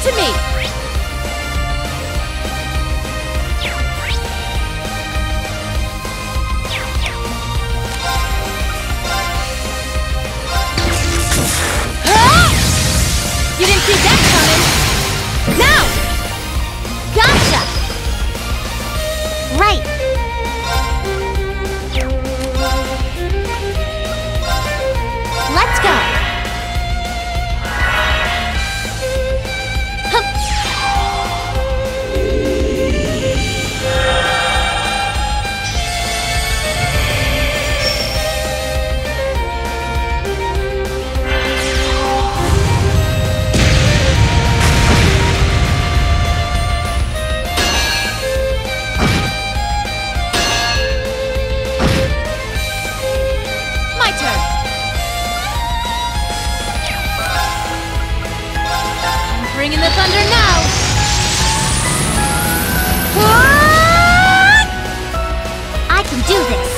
it to me! You didn't see that coming! Now! Gotcha! Right! Let's go! Hup. Bringing the thunder now! I can do this!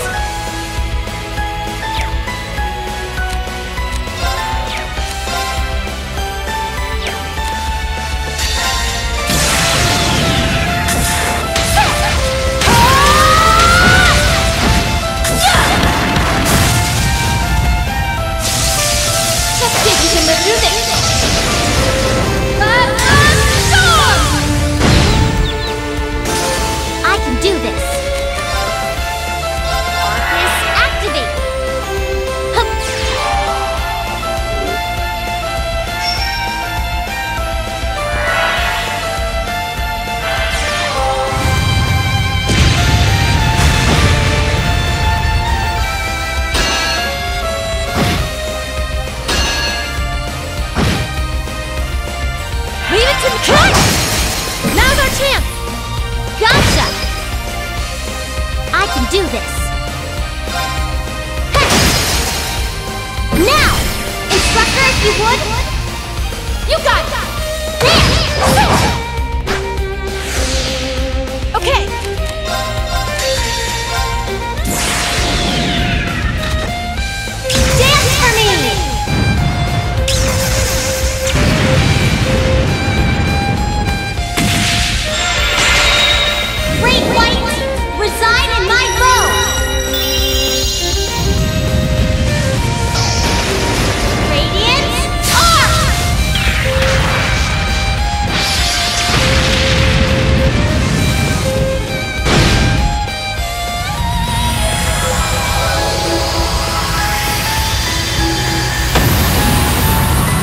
Let's see if you can live through this! Do this. Arcus, activate. Hup. Leave it to me. Cut! Now's our chance. Gotcha. I can do this! Hey! Now! Instructor, if you would! You got it! There! Okay! Dance for me! Great White! Reside in my bow! Radiant Arc!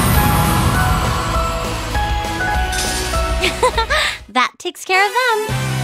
That takes care of them.